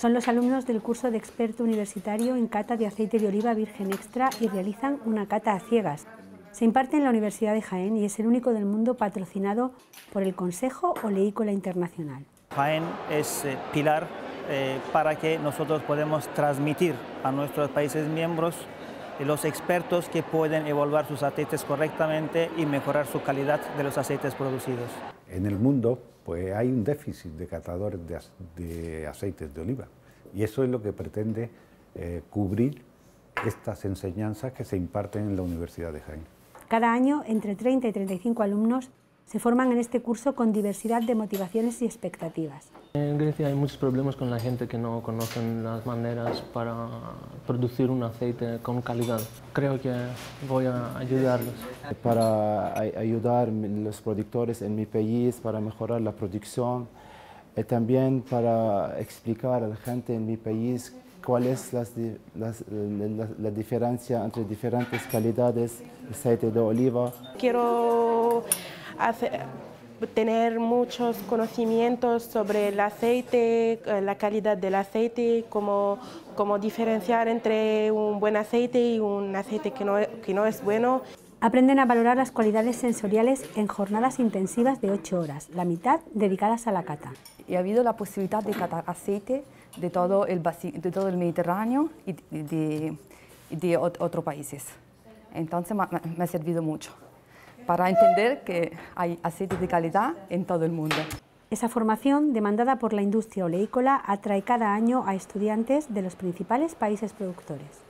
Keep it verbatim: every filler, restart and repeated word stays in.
Son los alumnos del curso de experto universitario en cata de aceite de oliva virgen extra y realizan una cata a ciegas. Se imparte en la Universidad de Jaén y es el único del mundo patrocinado por el Consejo Oleícola Internacional. Jaén es eh, pilar eh, para que nosotros podamos transmitir a nuestros países miembros los expertos que pueden evaluar sus aceites correctamente y mejorar su calidad de los aceites producidos. En el mundo pues, hay un déficit de catadores de, de aceites de oliva y eso es lo que pretende eh, cubrir estas enseñanzas que se imparten en la Universidad de Jaén. Cada año, entre treinta y treinta y cinco alumnos se forman en este curso con diversidad de motivaciones y expectativas. En Grecia hay muchos problemas con la gente que no conocen las maneras para producir un aceite con calidad. Creo que voy a ayudarlos. Para ayudar a los productores en mi país, para mejorar la producción, y también para explicar a la gente en mi país cuál es las, las, la, la diferencia entre diferentes calidades de aceite de oliva. Quiero hacer, tener muchos conocimientos sobre el aceite, la calidad del aceite, cómo, cómo diferenciar entre un buen aceite y un aceite que no, que no es bueno. Aprenden a valorar las cualidades sensoriales en jornadas intensivas de ocho horas, la mitad dedicadas a la cata. Y ha habido la posibilidad de catar aceite de todo el, de todo el Mediterráneo y de, de, de otros países. Entonces me ha servido mucho para entender que hay aceite de calidad en todo el mundo. Esa formación, demandada por la industria oleícola, atrae cada año a estudiantes de los principales países productores.